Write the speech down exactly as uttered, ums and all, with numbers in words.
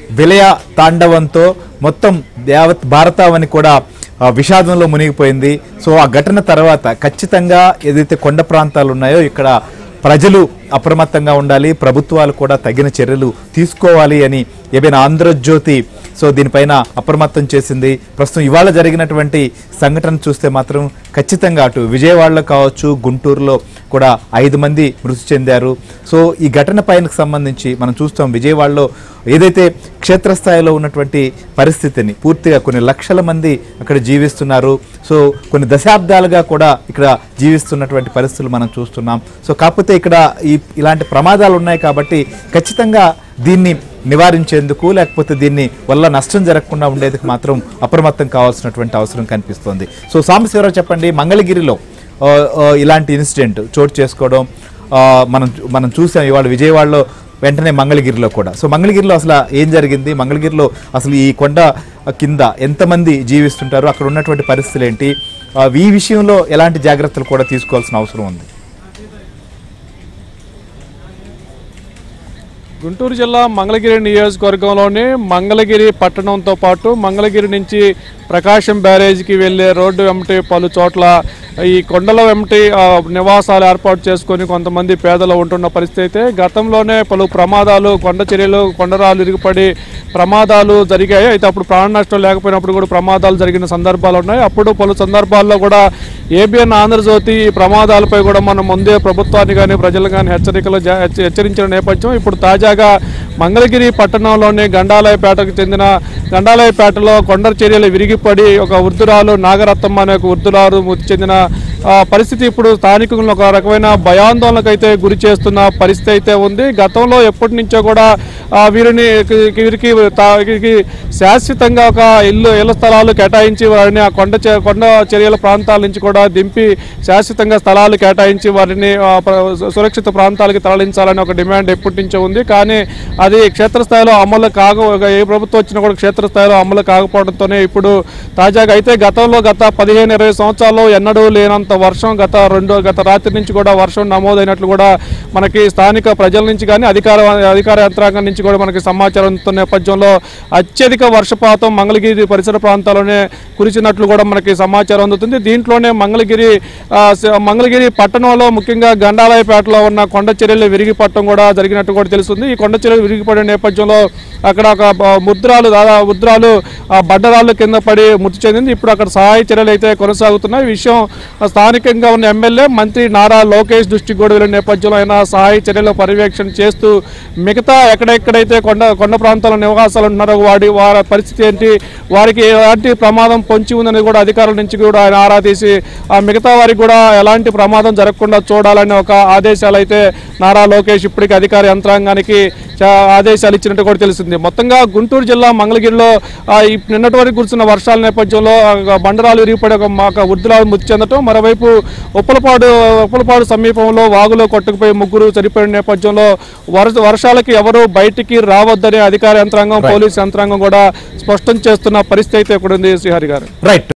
విలయ తాండవంతో మొత్తం యావత్ భారతావని కూడా విషాదంలో మునిగిపోయింది. సో ఆ ఘటన తర్వాత ఖచ్చితంగా ఏదైతే కొండ ప్రాంతాలు ఉన్నాయో ఇక్కడ ప్రజలు అప్రమత్తంగా ఉండాలి, ప్రభుత్వాలు కూడా తగిన చర్యలు తీసుకోవాలి అని ఏమైనా ఆంధ్రజ్యోతి సో దీనిపైన అప్రమత్తం చేసింది. ప్రస్తుతం ఇవాళ జరిగినటువంటి సంఘటన చూస్తే మాత్రం ఖచ్చితంగా అటు విజయవాడలో కావచ్చు, గుంటూరులో కూడా ఐదు మంది మృతి చెందారు. సో ఈ ఘటన పైనకు సంబంధించి మనం చూస్తాం విజయవాడలో ఏదైతే క్షేత్రస్థాయిలో ఉన్నటువంటి పరిస్థితిని, పూర్తిగా కొన్ని లక్షల మంది అక్కడ జీవిస్తున్నారు. సో కొన్ని దశాబ్దాలుగా కూడా ఇక్కడ జీవిస్తున్నటువంటి పరిస్థితులు మనం చూస్తున్నాం. సో కాకపోతే ఇక్కడ ఈ ఇలాంటి ప్రమాదాలు ఉన్నాయి కాబట్టి ఖచ్చితంగా దీన్ని నివారించేందుకు లేకపోతే దీన్ని వల్ల నష్టం జరగకుండా ఉండేందుకు మాత్రం అప్రమత్తం కావాల్సినటువంటి అవసరం కనిపిస్తోంది. సో సాంబశివరావు చెప్పండి, మంగళగిరిలో ఇలాంటి ఇన్సిడెంట్ చోటు చేసుకోవడం మనం మనం చూసాం ఇవాళ విజయవాడలో, వెంటనే మంగళగిరిలో కూడా. సో మంగళగిరిలో అసలు ఏం జరిగింది, మంగళగిరిలో అసలు ఈ కొండ కింద ఎంతమంది జీవిస్తుంటారు, అక్కడ ఉన్నటువంటి పరిస్థితులు ఏంటి, ఈ విషయంలో ఎలాంటి జాగ్రత్తలు కూడా తీసుకోవాల్సిన అవసరం ఉంది? గుంటూరు జిల్లా మంగళగిరి నియోజకవర్గంలోని మంగళగిరి పట్టణంతో పాటు మంగళగిరి నుంచి ప్రకాశం బ్యారేజ్కి వెళ్లే రోడ్డు వెంబటి పలు చోట్ల ఈ కొండల వెంబటి నివాసాలు ఏర్పాటు చేసుకొని కొంతమంది పేదలు ఉంటున్న పరిస్థితి అయితే గతంలోనే పలు ప్రమాదాలు, కొండ చర్యలు, కొండరాలు ఇరుగుపడి ప్రమాదాలు జరిగాయి. అయితే అప్పుడు ప్రాణ నష్టం లేకపోయినప్పుడు కూడా ప్రమాదాలు జరిగిన సందర్భాలు ఉన్నాయి. అప్పుడు పలు సందర్భాల్లో కూడా ఏబిఎన్ ఆంధ్రజ్యోతి ఈ ప్రమాదాలపై కూడా మనం ముందే ప్రభుత్వాన్ని కానీ ప్రజలు కానీ హెచ్చరికలు హెచ్చరించిన నేపథ్యం ఇప్పుడు తాజాగా మంగళగిరి పట్టణంలోని గండాలయపేటకు చెందిన గండాలయపేటలో కొండ చర్యలు విరిగిపడి ఒక వృద్ధురాలు నాగరత్నమ్మ అనే ఒక వృద్ధురాలు మృతి చెందిన పరిస్థితి ఇప్పుడు స్థానికులను ఒక రకమైన భయాందోళనకు అయితే గురి చేస్తున్న పరిస్థితి అయితే ఉంది. గతంలో ఎప్పటి నుంచో కూడా వీరిని వీరికి వీరికి శాశ్వతంగా ఒక ఇల్లు ఇళ్ల స్థలాలు కేటాయించి వారిని ఆ కొండ కొండ చర్యల ప్రాంతాల నుంచి కూడా దింపి శాశ్వతంగా స్థలాలు కేటాయించి వారిని సురక్షిత ప్రాంతాలకు తరలించాలని ఒక డిమాండ్ ఎప్పటి నుంచో ఉంది. కానీ అది క్షేత్రస్థాయిలో అమలు కాక ఏ ప్రభుత్వం వచ్చినా కూడా క్షేత్రస్థాయిలో అమలు కాకపోవడంతోనే ఇప్పుడు తాజాగా అయితే గతంలో గత పదిహేను ఇరవై సంవత్సరాల్లో ఎన్నడూ లేనంత వర్షం గత రెండు గత రాత్రి నుంచి కూడా వర్షం నమోదైనట్లు కూడా మనకి స్థానిక ప్రజల నుంచి కానీ అధికార అధికార యంత్రాంగం నుంచి కూడా మనకి సమాచారం నేపథ్యంలో అత్యధిక వర్షపాతం మంగళగిరి పరిసర ప్రాంతాల్లోనే కురిసినట్లు కూడా మనకి సమాచారం అందుతుంది. దీంట్లోనే మంగళగిరి మంగళగిరి పట్టణంలో ముఖ్యంగా గండాలయపేటలో ఉన్న కొండ చర్యలు విరిగిపడటం కూడా జరిగినట్టు కూడా తెలుస్తుంది. ఈ కొండ చర్యలు విరిగిపడిన నేపథ్యంలో అక్కడ ఒక ముద్రాలు దాదాపు ముద్రాలు బడ్డరాళ్ళు కింద పడి మృతి చెందింది. ఇప్పుడు అక్కడ సహాయ చర్యలు అయితే కొనసాగుతున్నాయి. ఈ విషయం స్థానికంగా ఉన్న ఎమ్మెల్యే మంత్రి నారా లోకేష్ దృష్టికి కూడా వెళ్ళిన నేపథ్యంలో ఆయన సహాయ చర్యలు పర్యవేక్షణ చేస్తూ మిగతా ఎక్కడెక్కడైతే కొండ కొండ ప్రాంతాల నివాసాలు ఉంటున్నారో వాడి వారి పరిస్థితి ఏంటి, వారికి ఎలాంటి ప్రమాదం పొంచి ఉందని కూడా అధికారుల నుంచి కూడా ఆయన ఆరా తీసి ఆ మిగతా వారికి కూడా ఎలాంటి ప్రమాదం జరగకుండా చూడాలని ఒక ఆదేశాలు అయితే నారా లోకేష్ ఇప్పటికీ అధికార యంత్రాంగానికి ఆదేశాలు ఇచ్చినట్టు కూడా తెలిసింది. మొత్తంగా గుంటూరు జిల్లా మంగళగిరిలో నిన్నటి వరకు కురిసిన వర్షాల నేపథ్యంలో బండరాలు విరిగిపడి ఒక వృద్ధురాలు మృతి చెందటం, మరోవైపు ఉప్పలపాడు ఉప్పలపాడు సమీపంలో వాగులో కొట్టుకుపోయి ముగ్గురు చనిపోయిన నేపథ్యంలో వర్షాలకి ఎవరు బయటికి రావద్దని అధికార యంత్రాంగం, పోలీసు యంత్రాంగం కూడా స్పష్టం చేస్తున్న పరిస్థితి అయితే ఇక్కడ ఉంది శ్రీహరి గారు. రైట్.